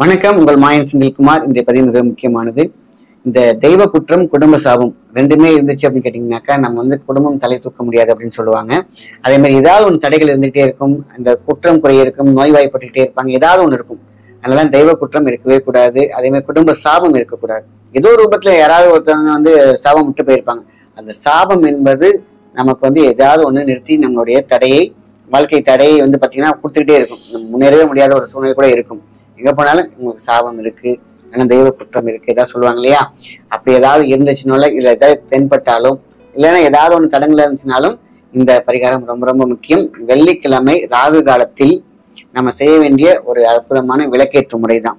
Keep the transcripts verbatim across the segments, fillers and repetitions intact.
வணக்கம். உங்கள் மாயன் செந்தில்குமார். இன்றைய பதிவு மிக முக்கியமானது. இந்த தெய்வ குற்றம், குடும்ப சாபம் ரெண்டுமே இருந்துச்சு அப்படின்னு கேட்டீங்கன்னாக்கா நம்ம வந்து குடும்பம் தலை தூக்க முடியாது அப்படின்னு சொல்லுவாங்க. அதே மாதிரி ஏதாவது ஒன்று தடைகள் இருந்துகிட்டே இருக்கும், இந்த குற்றம் குறைய இருக்கும், நோய்வாய்ப்பட்டுக்கிட்டே இருப்பாங்க, ஏதாவது ஒன்று இருக்கும். அதனால தெய்வ குற்றம் இருக்கவே கூடாது. அதே மாதிரி குடும்ப சாபம் இருக்கக்கூடாது. ஏதோ ரூபத்துல யாராவது ஒருத்தவங்க வந்து சாபம் விட்டு போயிருப்பாங்க. அந்த சாபம் என்பது நமக்கு வந்து ஏதாவது ஒண்ணு நிறுத்தி நம்மளுடைய தடையை, வாழ்க்கை தடையை வந்து பாத்தீங்கன்னா கொடுத்துக்கிட்டே இருக்கும். நம்ம முன்னேறவே முடியாத ஒரு சூழ்நிலை கூட இருக்கும். எங்க போனாலும் உங்களுக்கு சாபம் இருக்கு, இல்லைன்னா தெய்வ குற்றம் இருக்கு, ஏதாவது சொல்லுவாங்க இல்லையா? அப்படி ஏதாவது இருந்துச்சுனால, இல்ல ஏதாவது தென்பட்டாலும், இல்லைன்னா ஏதாவது ஒண்ணு தடங்கள் இருந்துச்சுனாலும் இந்த பரிகாரம் ரொம்ப ரொம்ப முக்கியம். வெள்ளிக்கிழமை ராகு காலத்தில் நம்ம செய்ய வேண்டிய ஒரு அற்புதமான விளக்கேற்று முறை தான்.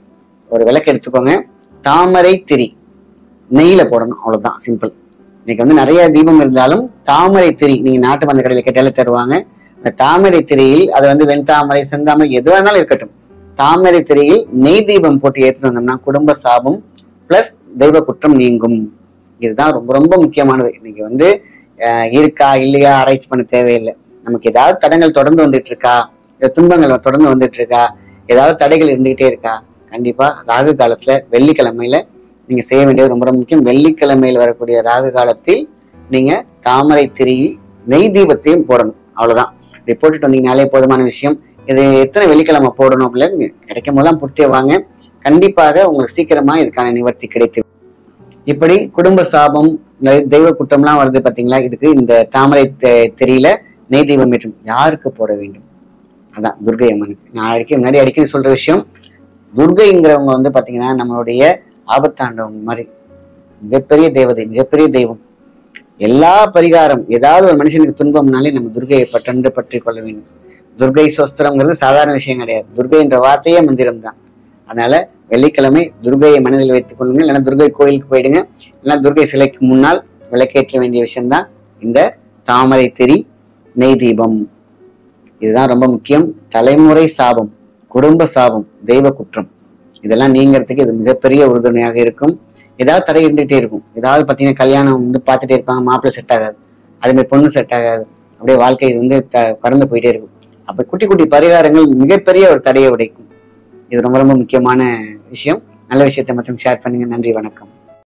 ஒரு விளக்கு எடுத்துக்கோங்க, தாமரை திரி நெய்யில போடணும், அவ்வளவுதான், சிம்பிள். இன்னைக்கு வந்து நிறைய தீபம் இருந்தாலும் தாமரை திரி நீங்க நாட்டு மந்த கடையில கேட்டாலே தருவாங்க. அந்த தாமரை திரியில் அதை வந்து வெண்தாமரை, செந்தாமரை எது வேணாலும் இருக்கட்டும், தாமரை திரையில் நெய் தீபம் போட்டு ஏற்றிட்டு வந்தோம்னா குடும்ப சாபம் பிளஸ் தெய்வ குற்றம் நீங்கும். இதுதான் ரொம்ப ரொம்ப முக்கியமானது. இன்னைக்கு வந்து அஹ் இருக்கா இல்லையா ஆராய்ச்சி பண்ண தேவையில்லை. நமக்கு ஏதாவது தடங்கள் தொடர்ந்து வந்துட்டு இருக்கா, துன்பங்கள் தொடர்ந்து வந்துட்டு இருக்கா, ஏதாவது தடைகள் இருந்துகிட்டே இருக்கா, கண்டிப்பா ராகு காலத்துல வெள்ளிக்கிழமையில நீங்க செய்ய வேண்டியது ரொம்ப ரொம்ப முக்கியம். வெள்ளிக்கிழமையில் வரக்கூடிய ராகு காலத்தில் நீங்க தாமரை திரியில் நெய் தீபத்தையும் போடணும், அவ்வளவுதான். இப்படி போட்டுட்டு வந்தீங்கனாலே போதுமான விஷயம். இது எத்தனை வெள்ளிக்கிழமை போடணும் அப்படின்னு கிடைக்கும் போதெல்லாம் பொறுத்தே வாங்க. கண்டிப்பாக உங்களுக்கு சீக்கிரமா இதுக்கான நிவர்த்தி கிடைத்து. இப்படி குடும்ப சாபம், தெய்வ குற்றம்லாம் வருது பாத்தீங்களா? இதுக்கு இந்த தாமரை தெரியல நெய் தீபம் ஏற்றும் யாருக்கு போட வேண்டும்? அதான் துர்கை அம்மனுக்கு. நான் அடிக்க முன்னாடி அடிக்கடி சொல்ற விஷயம், துர்கைங்கிறவங்க வந்து பாத்தீங்கன்னா நம்மளுடைய ஆபத்தாண்டவங்க மாதிரி மிகப்பெரிய தேவதை, மிகப்பெரிய தெய்வம். எல்லா பரிகாரம், ஏதாவது ஒரு மனுஷனுக்கு துன்பம்னாலே நம்ம துர்கையை பற்றென்று பற்றி கொள்ள வேண்டும். துர்கை சோஸ்திரம்ங்கிறது சாதாரண விஷயம் கிடையாது. துர்கை என்ற வார்த்தையே மந்திரம் தான். அதனால வெள்ளிக்கிழமை துர்கையை மனதில் வைத்துக் கொள்ளுங்க. இல்லைன்னா துர்கை கோயிலுக்கு போயிடுங்க. இல்லைன்னா துர்கை சிலைக்கு முன்னால் விளக்கேற்ற வேண்டிய விஷயம்தான் இந்த தாமரை திரி நெய் தீபம். இதுதான் ரொம்ப முக்கியம். தலைமுறை சாபம், குடும்ப சாபம், தெய்வ குற்றம் இதெல்லாம் நீங்கிறதுக்கு இது மிகப்பெரிய உறுதுணையாக இருக்கும். ஏதாவது தடை இருந்துகிட்டே இருக்கும். ஏதாவது பார்த்தீங்கன்னா கல்யாணம் வந்து பார்த்துட்டே இருப்பாங்க, மாப்பிள்ளை செட் ஆகாது, அதே மாதிரி பொண்ணு செட் ஆகாது, அப்படியே வாழ்க்கை வந்து த பறந்து போயிட்டே இருக்கும். அப்ப குட்டி குட்டி பரிகாரங்கள் மிகப்பெரிய ஒரு தடையை உடைக்கும். இது ரொம்ப ரொம்ப முக்கியமான விஷயம். நல்ல விஷயத்தை மட்டும் ஷேர் பண்ணுங்க. நன்றி, வணக்கம்.